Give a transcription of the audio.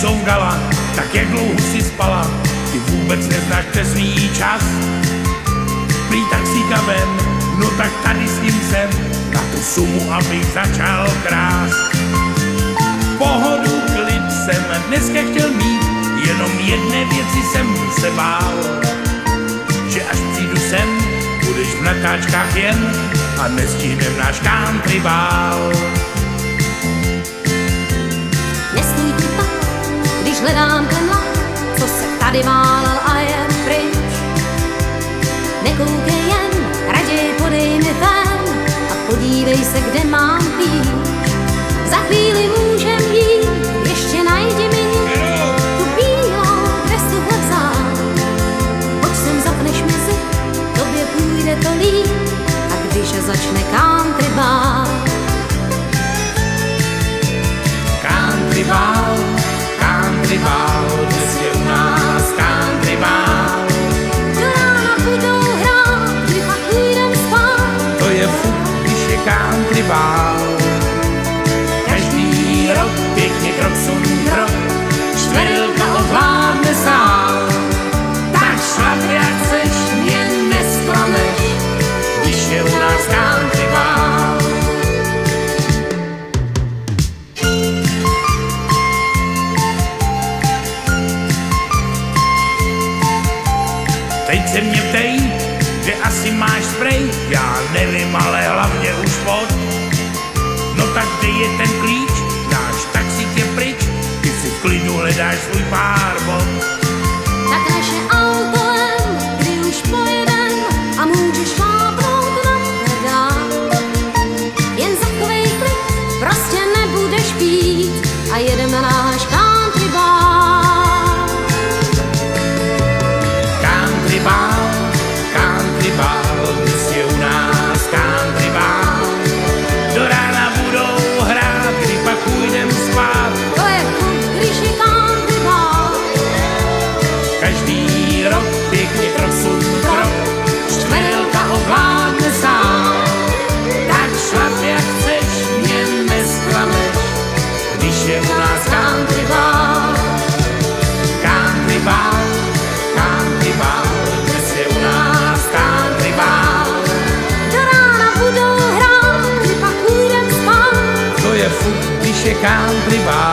soudala, tak jak dlouho si spala, ty vůbec neznáš přesný čas. Prý taxíka vem, no tak tady s ním jsem, na tu sumu, abych začal krást. Pohodu, klid jsem dneska chtěl mít, jenom jedné věci jsem se bál, že až přijdu sem, budeš v natáčkách jen a nestihnem náš country bál. Nestůj tu tak, když hledám ten lak, co se tady válel a je pryč. Nekoukej jen, raději podej mi ven a podívej se, kde mám klíč. Za chvíli můžem jít, ještě najdi mi tu bílou, kde jsi ho vzal. Pojď sem, zapneš mi zip, tobě půjde to líp, a když začne country bál. Country bál, dnes je u nás country bál. Do rána budou hrát, kdy pak půjdem spát. To je fuk, když je country bál. Každý rok pěkně krok sum krok, čtverilka ovládne sál. Tak šlap jak seš, mě nesklameš, když je u nás country bál. Teď se mě ptej, že asi máš sprej, já nevím, ale hlavně už pod. No tak kde je ten klíč, náš taxík je pryč, ty si v klidu hledáš svůj pár bod. Tak naše auto jen, kdy už pojedem a můžeš šlápnout na pedál. Jen zachovej klid, prostě nebudeš pít a jedeme náš country bál. Country bál, dnes je u nás country bál. Do rána budou hrát, kdy pak půjdem spát. To je fuk, když je country bál. Každý rok pěkně krok sum krok, čtverilka ovládne sál. Tak šlap jak chceš, mě nesklameš, když je u nás country bál. Country bál, dnes je u nás country bál. Do rána budou hrát, kdy pak půjdem spát. To je fuk, když je country bál.